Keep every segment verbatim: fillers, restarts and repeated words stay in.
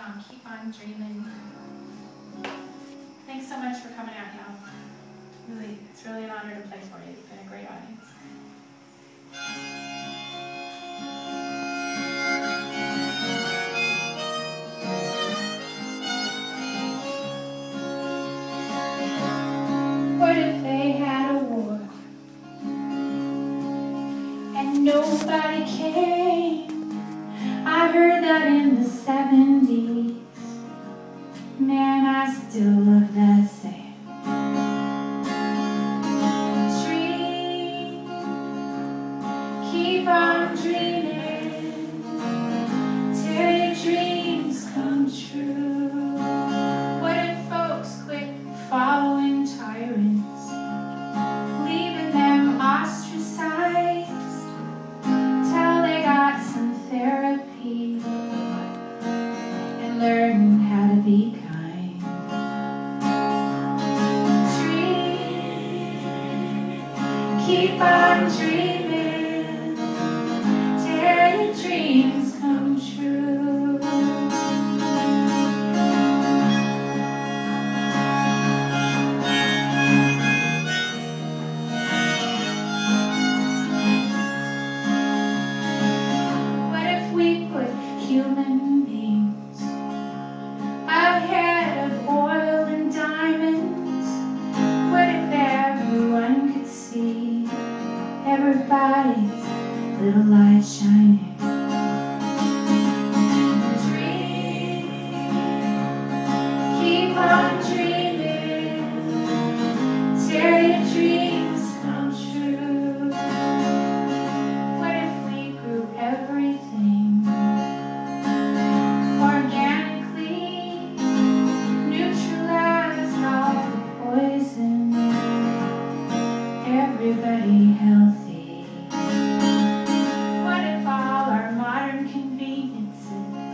song, Keep On Dreaming. Thanks so much for coming out, y'all. Really, it's really an honor to play for you. You've been a great audience. What if they had a war and nobody came? I heard that in the seventies. Man, I still love that saying. Dream, keep on dreaming, till your dreams come true. What if folks quit following tyrants, leaving them ostracized, till they got some therapy and learn how to be kind? Keep on dreaming till your dreams come true. What if we put human beings ahead of oil and diamonds? What if everyone could see everybody's little light shining? Dream, keep on dreaming till your dreams come true. What if we grew everything organically, neutralized all the poison, everybody healthy? What if all our modern conveniences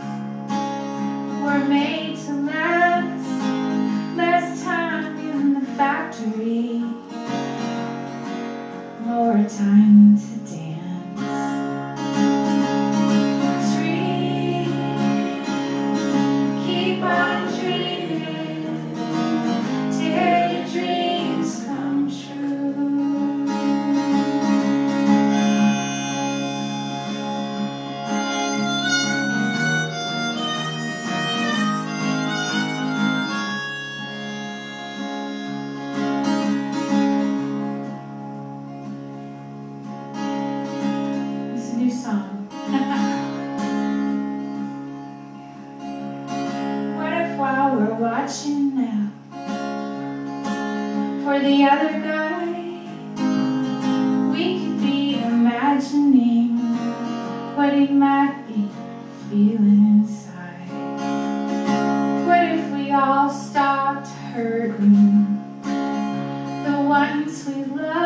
were made to last less time in the factory, more time to dance? Dream, keep on dreaming till your dreams come true. It's a new song. What if while we're watching now for the other guy, we could be imagining what he might be feeling inside? What if we all stopped hurting the ones we love?